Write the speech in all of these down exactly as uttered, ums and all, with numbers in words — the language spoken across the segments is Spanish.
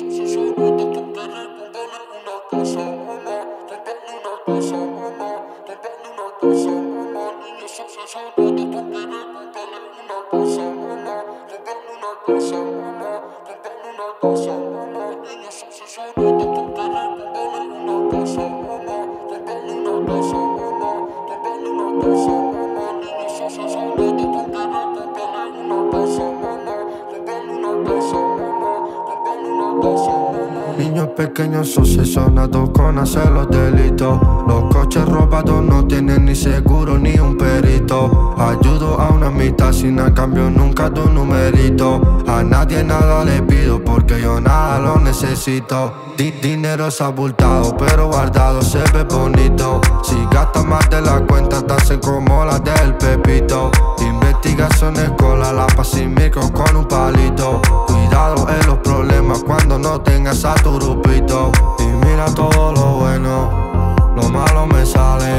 obsesionados con querer comprarle una casa, mamá. Comprarle una casa, mamá. Comprarle una casa, mamá. Niños obsesionados con querer comprarle una casa, mamá. Comprarle una casa, mamá. Comprarle una casa, mamá. Niños obsesionados con querer comprarle una casa, mamá. Comprarle una casa, mamá. Comprarle una casa, mamá. Niños obsesionados con querer comprarle una casa, mamá. Comprarle una casa, mamá. Comprarle una casa, mamá. Niños pequeños obsesionados con hacer los delitos. Los coches robados no tienen ni seguro ni un perito. Ayudo a una mitad sin a cambio nunca de un numerito. A nadie nada le pido porque yo nada lo necesito. Di dinero es abultado pero guardado se ve bonito. Si gastas más de la cuenta te hacen como la del Pepito. Investigaciones con la lapa sin micro con un palito. Cuidado en los problemas cuando no tengas a tu grupito. Y mira todo lo bueno, lo malo me sale.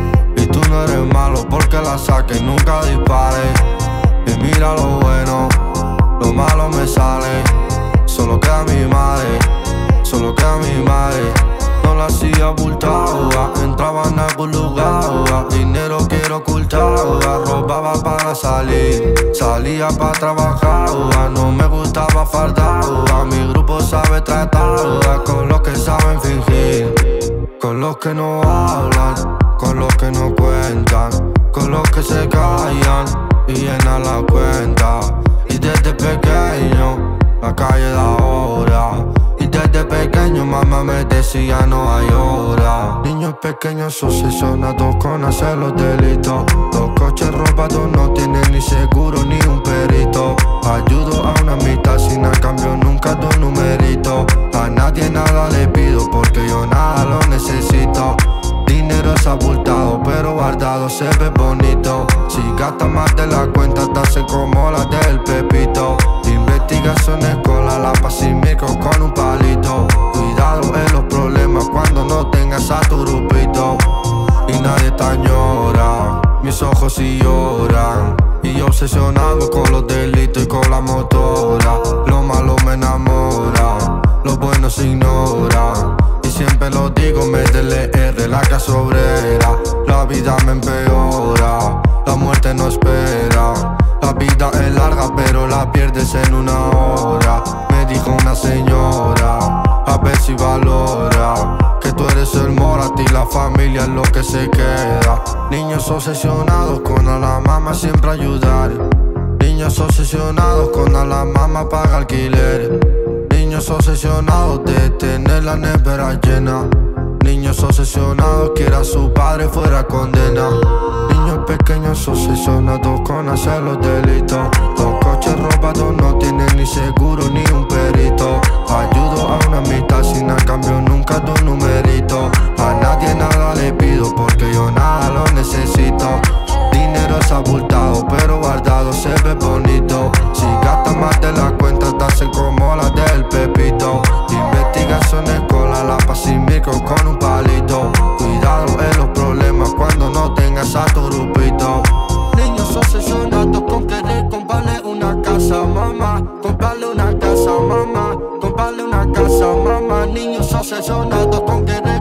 Y tú no eres malo porque la saques, nunca dispares. Y mira lo bueno, lo malo me sale. Solo queda mi madre, solo queda mi madre. No la hacía abultada, entraba en algún lugar. Dinero quiero ocultar, robaba para salir, salía para trabajar. No me gustaba fardar, mi grupo sabe tratar con los que saben fingir, con los que no hablan, con los que no cuentan, con los que se callan y llenan la cuenta. Y desde pequeño la calle da hora. Y desde pequeño mamá me decía no hay hora. Niños pequeños obsesionados con hacer los delitos. Los coches robados no tienen ni seguro ni un perito. Ayudo a una mitad sin a cambio nunca de un numerito. A nadie nada le pido porque yo nada lo necesito. Dinero es abultado pero guardado se ve bonito. Si gastas más de la cuenta te hacen como la del Pepito. Investigaciones con la lapa sin micro con un palito. Cuidado en los problemas cuando no tengas a tu grupito. Y nadie te añora, mis ojos sí lloran. Y yo obsesionado con los delitos y con la motora. Lo malo me enamora, lo bueno se ignora. Y siempre lo digo, métele R, la casa obrera. La vida me empeora, la muerte no espera. La vida es larga pero la pierdes en una hora. Me dijo una señora, a ver si valora que tú eres el mora, a ti la familia es lo que se queda. Niños obsesionados con a la mamá siempre ayudar. Niños obsesionados con a la mamá paga alquiler. Niños obsesionados de tener la nevera llena. Niños obsesionados quiere a su padre fuera condena. Niños pequeños obsesionados con hacer los delitos. Los coches robados no tienen ni seguro ni un perito. Ayudo a una mitad sin a cambio nunca de un numerito. A nadie nada le pido porque yo nada lo necesito. Dinero es abultado pero guardado se ve bonito. Si gastas más de la cuenta te hacen como la del Pepito. Investigaciones con la lapa sin micro con un palito. Cuidado en los problemas cuando no tengas a tu grupito. Niños obsesionados con querer comprarle una casa, mamá. Comprarle una casa, mamá. Comprarle una casa, mamá. Niños obsesionados con querer